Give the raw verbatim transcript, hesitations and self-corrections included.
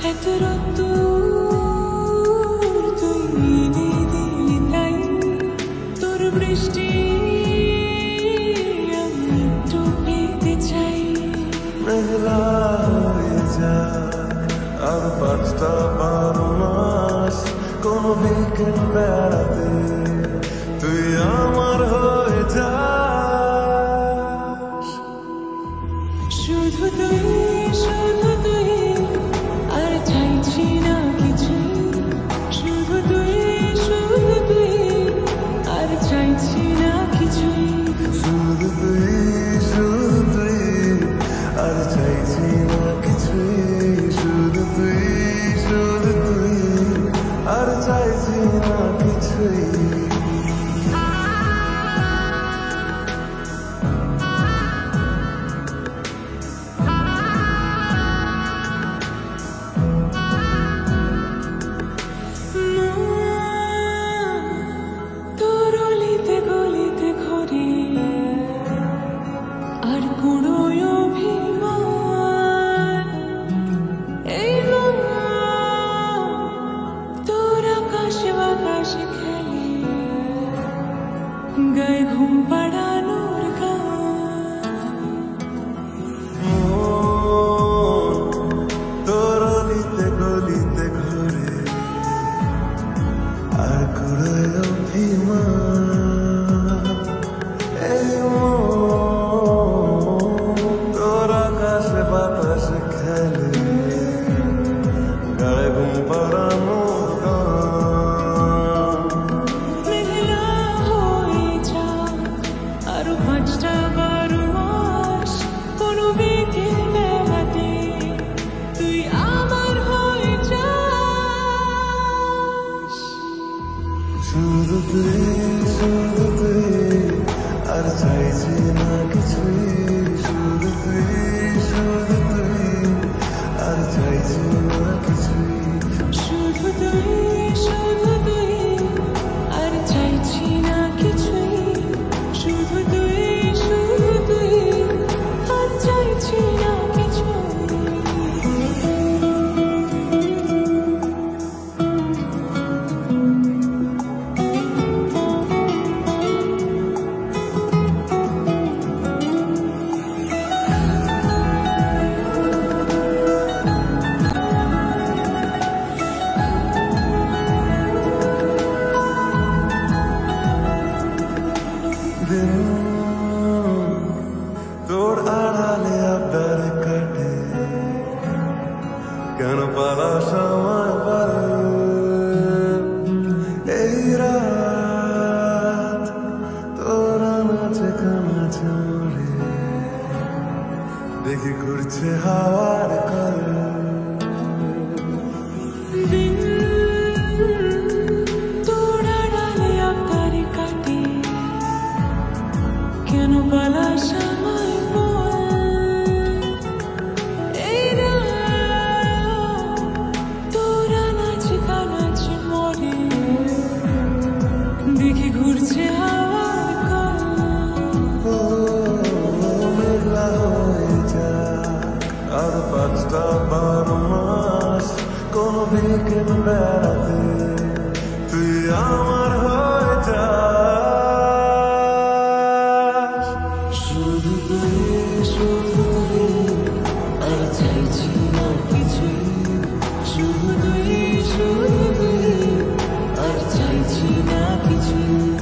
এত রোদ্দুর তুই দিলি তাই তোর বৃষ্টি আমি একটু পেতে চাই। মেঘলা হয়ে যায় আর পাঁচটা বারো মাস কোনো বিকেল বেড়াতে তুই আমার হয়ে যাস। শুধু তুই শুধু তুই আর চাইছি না কিছু, শুধু তুই শুধু তুই আর চাইছি না কিছু, শুধু তুই শুধু তুই আর চাইছি না কিছুই, শুধু তুই শুধু তুই আর চাইছি না কিছুই। তোর অলিতে গলিতে ঘুরে আর কুড়োয় অভিমান, এই মন তোর আকাশে বাতাসে খেলে গায়ে ঘুম পাড়ানোর গান। তোর অলিতে গলিতে ঘুরে আর কুড়োয় অভিমান, এই মন তোর আকাশে বাতাসে খেলে গায়ে ঘুম পাড়ানোর গান। মেঘলা হয়ে যাক আরো পাঁচটা বারো মাস কোনো বিকেল বেলাতে তুই আমার হয়ে যাস। শুধু তুই শুধু তুই আর চাইছি না কিছুই, শুধু তুই শুধু তুই আর চাইছি না কিছুই। শুধু তুই শুধু তুই আর চাইছি না কিছুই, শুধু তুই শুধু তুই আর চাইছি না কিছুই। তোর আড়ালে আবদার কাটে কেন পালা সময় পারে, এই রাত তোরা নাচে কানাচে মরে দেখি ঘুরছে হাওয়ার করে। দিন তোর আড়ালে আবদার কাটে কেন বলা সময় বল, এই রাত তোরা নাচ গানাচ মরে দেখি ঘুরছে হাওয়ার ও মেঘলা হয়ে যাক আর পাঁচটা বারো মাস কোনো বিকেল বেড়াতে তুই আমার হয়ে যাস। শুধু তুই শুধু তুই আর চাইছি না কিছুই, শুধু তুই শুধু তুই আর চাইছি না কিছুই।